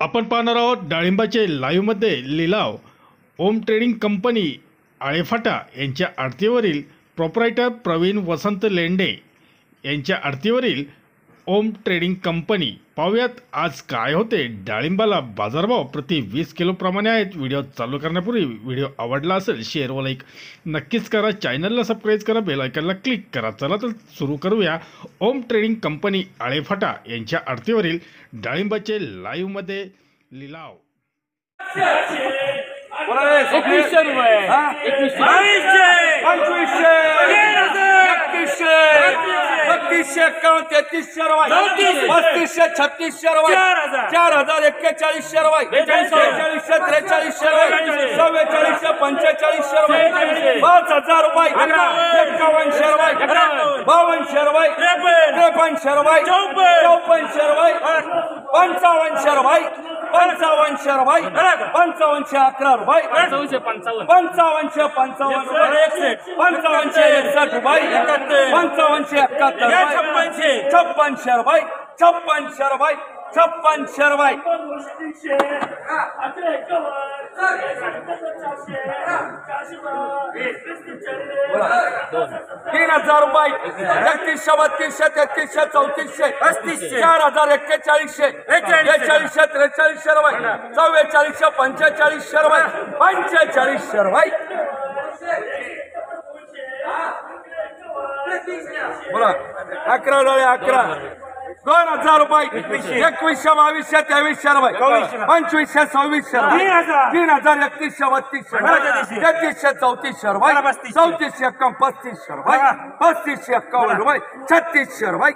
आपण पाहणार आहोत डाळिंबाचे लाईव्हमध्ये लिलाव। ओम ट्रेडिंग कंपनी आळेफाटा यांच्या आडतीवरील प्रोप्रायटर प्रवीण वसंत लेंडे यांच्या आडतीवरील ओम ट्रेडिंग कंपनी। पाहूयात आज काय होते। डाळिंबाला बाजारभाव प्रति 20 किलो प्रमाणे आहेत। व्हिडिओ चालू करण्यापूर्वी व्हिडिओ आवडला असेल शेअर व लाईक नक्कीच करा, चॅनलला सबस्क्राइब करा, बेल आयकॉनला क्लिक करा। चला तर सुरू करूया। ओम ट्रेडिंग कंपनी आळेफाटा यांच्या आडतीवरील डाळिंबाचे लाईव्हमध्ये लिलाव। 2100 रुपये 2200 2500 3100 3300 रुपये 3500 3600 रुपये 4000 4100 रुपये 4200 4300 रुपये 4400 4500 रुपये 5000 रुपये 5100 रुपये 5200 रुपये 5300 रुपये 5400 रुपये 5500 रुपये 5500 रुपये 5511 रुपये 5555 रुपये 5561 रुपये 5571 रुपये 5600 रुपये 5600 रुपये 5600 रुपये 3000 रुपये 3100 3200 3300 3400 4000 4100 4200 4300 रुपये 4400 4500 रुपये 4500 रुपये बोला 11 झाले 11 2000 रुपये 2100 2200 2300 रुपये 2500 2600 रुपये 3000 3100 3200 3300 रुपये 3400 3500 रुपये 3551 रुपये 3600 रुपये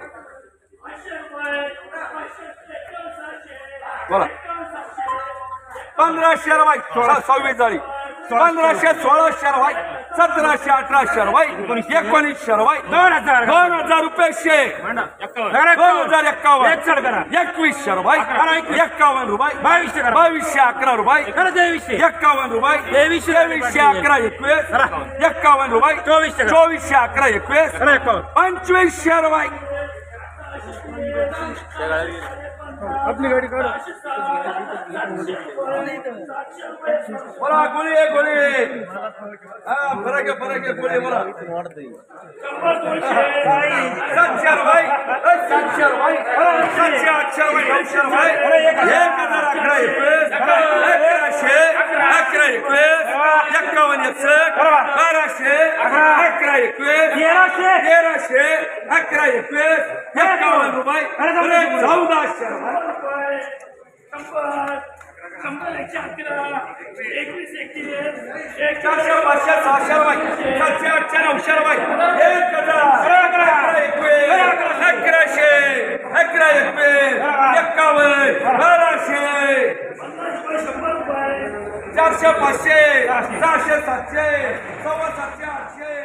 बोला 1500 रुपये 26 झाली 1500 1600 रुपये 1700 1800 रुपये 1900 रुपये 2000 रुपये 2051 2100 रुपये 51 रुपये 2211 रुपये 51 रुपये 2311 51 रुपये 2411 2500 रुपये अपनी गाड़ी काढो बोला गोली हाँ फरक है गोली बोला 700 भाई 700 भाई 700 भाई 900 भाई 1011 रुपये 1400 400 500 600 700 700 800